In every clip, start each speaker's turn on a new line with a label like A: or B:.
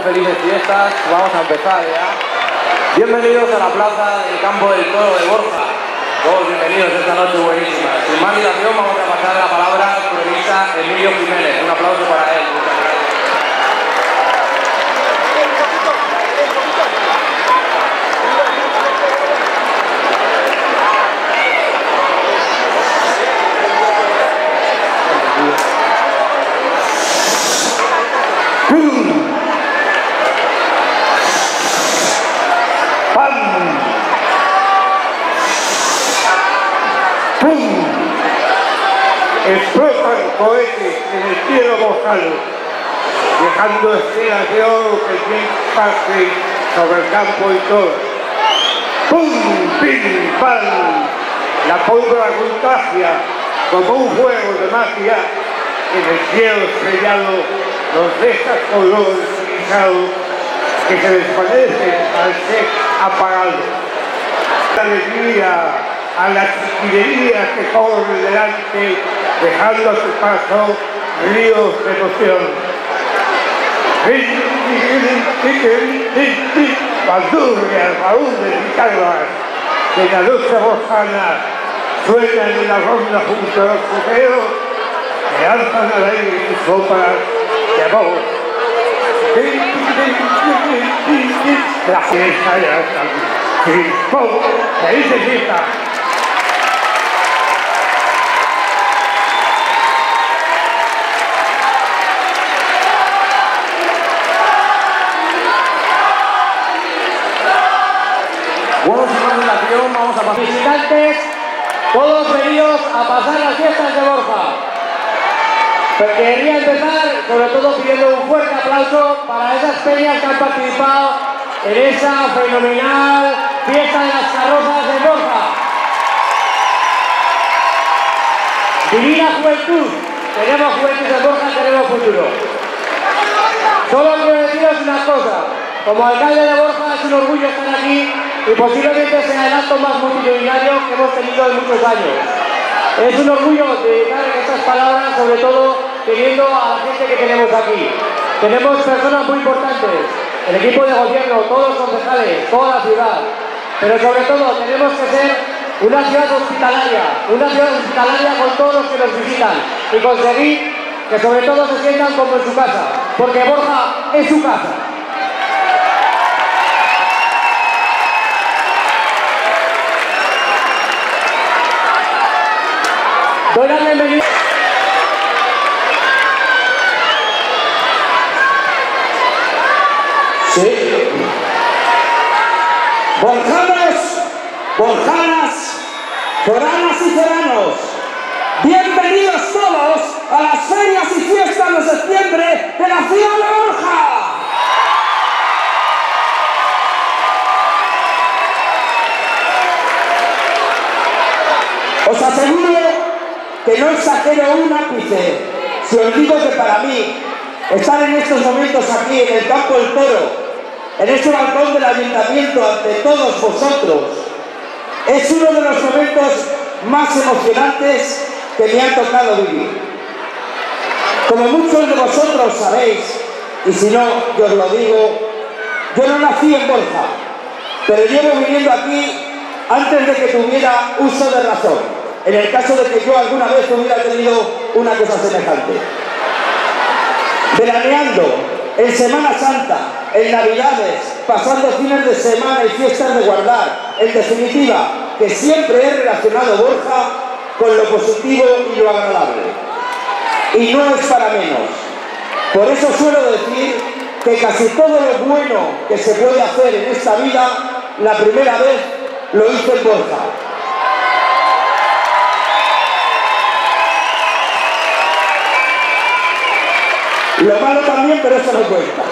A: Felices fiestas, vamos a empezar ya. Bienvenidos a la plaza del Campo del Toro de Borja. Todos bienvenidos esta noche buenísima. Sin más dilación vamos a pasar la palabra al cronista Emilio Jiménez. Un aplauso para él. Muchas gracias.
B: Explotan cohetes en el cielo borjano, dejando estrellas de oro que el viento pase sobre el campo y todo. ¡Pum! ¡Pim! ¡Pam! La pólvora contagia como un juego de magia. En el cielo estrellado los deja colores grisados que se desvanecen al ser apagados. La alegría a la chiquilería que corre delante, dejando a su paso ríos de emoción. Bandurrias, baúles y calvas, que en la lucha borjana suenan en la ronda junto a los cojeos, que alzan al aire sus sopas de amor. La fiesta ya está aquí. ¡Felices fiestas!
A: Bueno, sin más dilación, vamos a pasar.
C: Visitantes, todos venidos a pasar las fiestas de Borja. Pero quería empezar, sobre todo pidiendo un fuerte aplauso para esas peñas que han participado en esa fenomenal fiesta de las carrozas de Borja. Divina juventud, tenemos juventud en Borja, tenemos futuro. Solo quiero deciros una cosa, como alcalde de Borja es un orgullo estar aquí y posiblemente sea el acto más multitudinario que hemos tenido en muchos años. Es un orgullo dedicar estas palabras, sobre todo teniendo a la gente que tenemos aquí. Tenemos personas muy importantes, el equipo de gobierno, todos los concejales, toda la ciudad, pero sobre todo tenemos que ser una ciudad hospitalaria con todos los que nos visitan y conseguir que sobre todo se sientan como en su casa, porque Borja es su casa. Doy la bienvenida.
D: Sí. Borjanos, borjanas, foranas y foranos, bienvenidos todos a las ferias y fiestas de septiembre de la ciudad de Borja. Os aseguro que no exagero un ápice si os digo que para mí estar en estos momentos aquí en el Campo del Toro, en este balcón del ayuntamiento ante todos vosotros, es uno de los momentos más emocionantes que me han tocado vivir. Como muchos de vosotros sabéis, y si no, yo os lo digo, yo no nací en Borja, pero llevo viviendo aquí antes de que tuviera uso de razón, en el caso de que yo alguna vez hubiera tenido una cosa semejante. Veraneando, en Semana Santa, en Navidades, pasando fines de semana y fiestas de guardar, en definitiva, que siempre he relacionado Borja con lo positivo y lo agradable. Y no es para menos. Por eso suelo decir que casi todo lo bueno que se puede hacer en esta vida, la primera vez lo hizo en Borja. Lo malo también, pero eso no cuenta.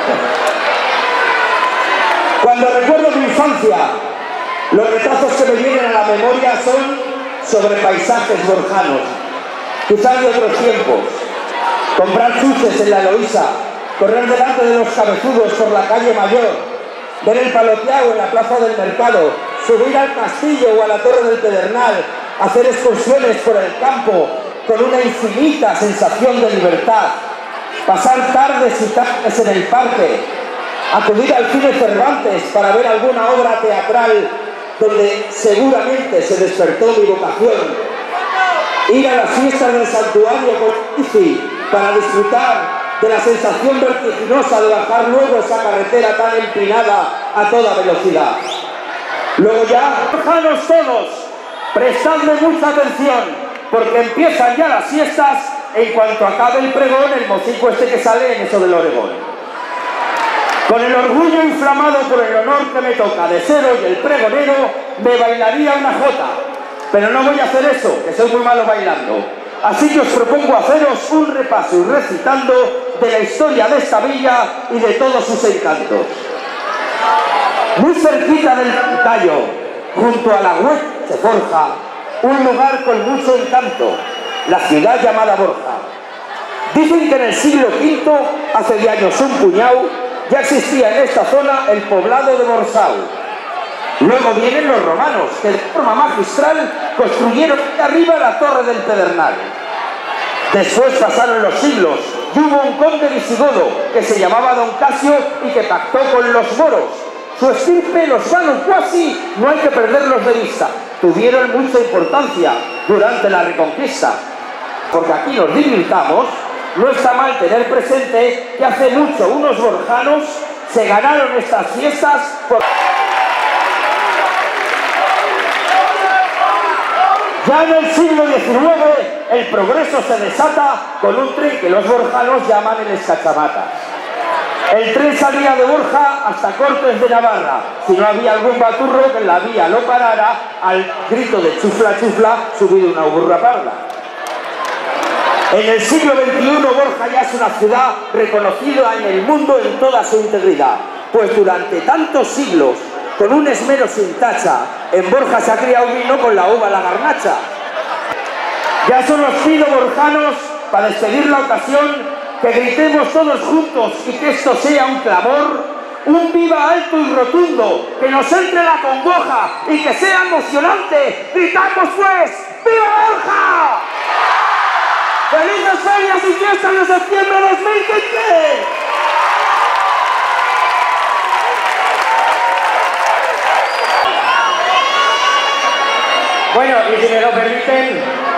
D: Cuando recuerdo mi infancia, los retazos que me vienen a la memoria son sobre paisajes borjanos, quizás de otros tiempos. Comprar chuches en la Eloísa, correr delante de los cabezudos por la calle Mayor, ver el paloteado en la plaza del mercado, subir al castillo o a la torre del Pedernal, hacer excursiones por el campo con una infinita sensación de libertad, pasar tardes y tardes en el parque, acudir al cine Cervantes para ver alguna obra teatral donde seguramente se despertó mi vocación, ir a las fiestas del santuario con bici para disfrutar de la sensación vertiginosa de bajar luego esa carretera tan empinada a toda velocidad. Luego ya, borjanos todos, prestadme mucha atención, porque empiezan ya las fiestas en cuanto acabe el pregón, el mocico este que sale en eso del Oregón. Con el orgullo inflamado por el honor que me toca de ser hoy el pregonero, me bailaría una jota, pero no voy a hacer eso, que soy muy malo bailando. Así que os propongo haceros un repaso y recitando de la historia de esta villa y de todos sus encantos. Muy cerquita del Tallo, junto a la web se forja un lugar con mucho encanto, la ciudad llamada Borja. Dicen que en el siglo V, hace de años un puñado, ya existía en esta zona el poblado de Borsau. Luego vienen los romanos, que de forma magistral construyeron arriba la torre del Pedernal. Después pasaron los siglos y hubo un conde visigodo que se llamaba Don Casio y que pactó con los moros. Su estirpe, los Vanuquasi, no hay que perderlos de vista. Tuvieron mucha importancia durante la Reconquista. Porque aquí nos divirtamos, no está mal tener presente que hace mucho unos borjanos se ganaron estas fiestas por... Ya en el siglo XIX el progreso se desata con un tren que los borjanos llaman el Escachamatas. El tren salía de Borja hasta Cortes de Navarra, si no había algún baturro que en la vía lo parara al grito de chufla chufla subido una burra parda. En el siglo XXI Borja ya es una ciudad reconocida en el mundo en toda su integridad, pues durante tantos siglos, con un esmero sin tacha, en Borja se ha criado vino con la uva la garnacha. Ya solo os pido, borjanos, para despedir la ocasión, que gritemos todos juntos y que esto sea un clamor, un viva alto y rotundo, que nos entre la congoja y que sea emocionante. ¡Gritamos pues! ¡Viva Borja! ¡Felices ferias y fiestas de septiembre 2015!
C: Bueno, y si me lo permiten,